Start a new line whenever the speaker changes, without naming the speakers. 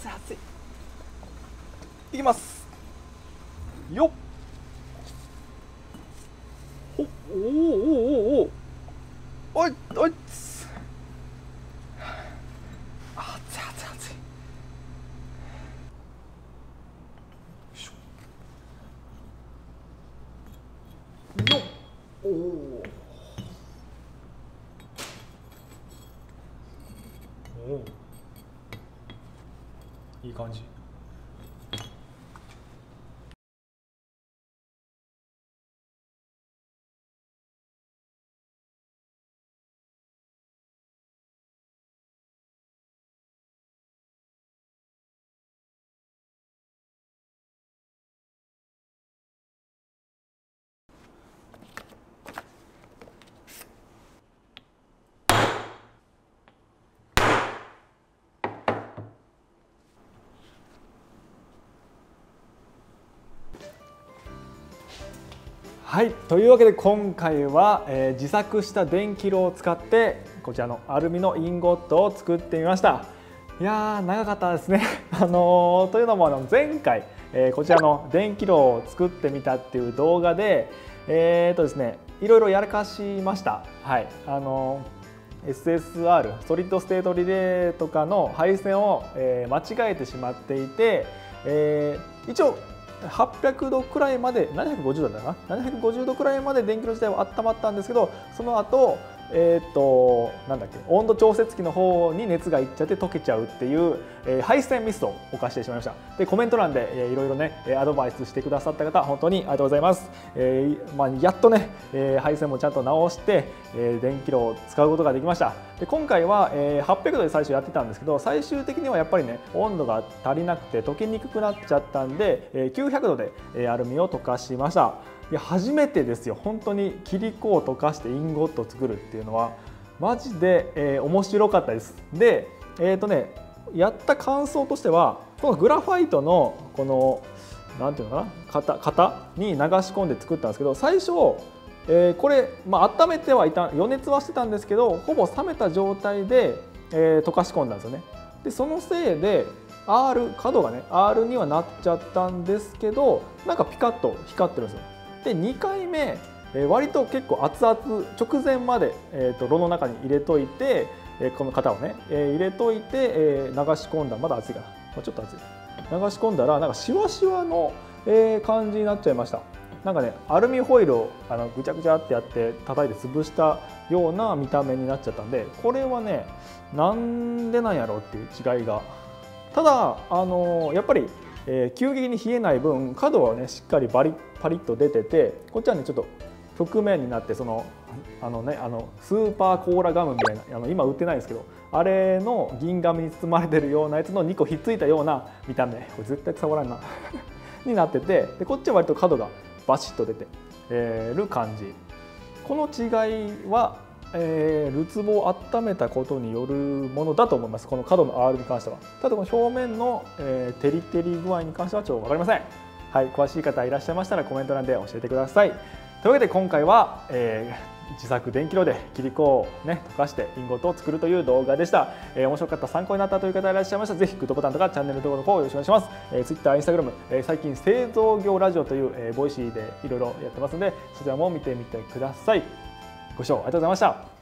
熱い熱い。いきますよっ。おおおおおおいおい。熱い熱い熱い。よっ。おおいい感じ。はい、というわけで今回は、自作した電気炉を使ってこちらのアルミのインゴットを作ってみました。いやー長かったですね。というのも前回、こちらの電気炉を作ってみたっていう動画でですね、いろいろやらかしました。はい、SSR ソリッドステートリレーとかの配線を、間違えてしまっていて、一応800度くらいまで750度だな750度くらいまで電気炉自体は温まったんですけど、その後なんだっけ、温度調節器の方に熱がいっちゃって溶けちゃうっていう、配線ミスを犯してしまいました。でコメント欄で、いろいろねアドバイスしてくださった方本当にありがとうございます。やっとね、配線もちゃんと直して、電気炉を使うことができました。で今回は、800度で最初やってたんですけど、最終的にはやっぱりね温度が足りなくて溶けにくくなっちゃったんで、900度で、アルミを溶かしました。いや初めてですよ。本当にキリコを溶かしてインゴットを作るっていうのはマジで、面白かったです。でやった感想としては、このグラファイトのこのなんていうのかな、型に流し込んで作ったんですけど、最初これ、温めてはいた、予熱はしてたんですけど、ほぼ冷めた状態で、溶かし込んだんですよね。でそのせいで角がね R にはなっちゃったんですけど、なんかピカッと光ってるんですよ。で2回目、割と結構熱々直前まで、炉の中に入れといて、この型をね、入れといて、流し込んだ。まだ熱いかな、ちょっと熱い。流し込んだらなんかシワシワの、感じになっちゃいました。なんかねアルミホイルをぐちゃぐちゃってやって叩いて潰したような見た目になっちゃったんで、これはねなんでなんやろうっていう違いが。ただやっぱり急激に冷えない分角はねしっかりパリッと出てて、こっちはねちょっと曲面になって、そのスーパーコーラガムみたいな今売ってないんですけど、あれの銀紙に包まれてるようなやつの2個ひっついたような見た目、これ絶対伝わらんなになってて、でこっちは割と角がバシッと出てる感じ。この違いはるつぼを温めたことによるものだと思います。この角の R に関しては。ただこの表面の、テリテリ具合に関してはちょっと分かりません。はい、詳しい方いらっしゃいましたらコメント欄で教えてください。というわけで今回は、自作電気炉でキリコをね溶かしてインゴットを作るという動画でした。面白かった、参考になったという方いらっしゃいましたら、ぜひグッドボタンとかチャンネル登録をよろしくお願いします。Twitter、Instagram、最近製造業ラジオという、ボイシーでいろいろやってますので、そちらも見てみてください。ご視聴ありがとうございました。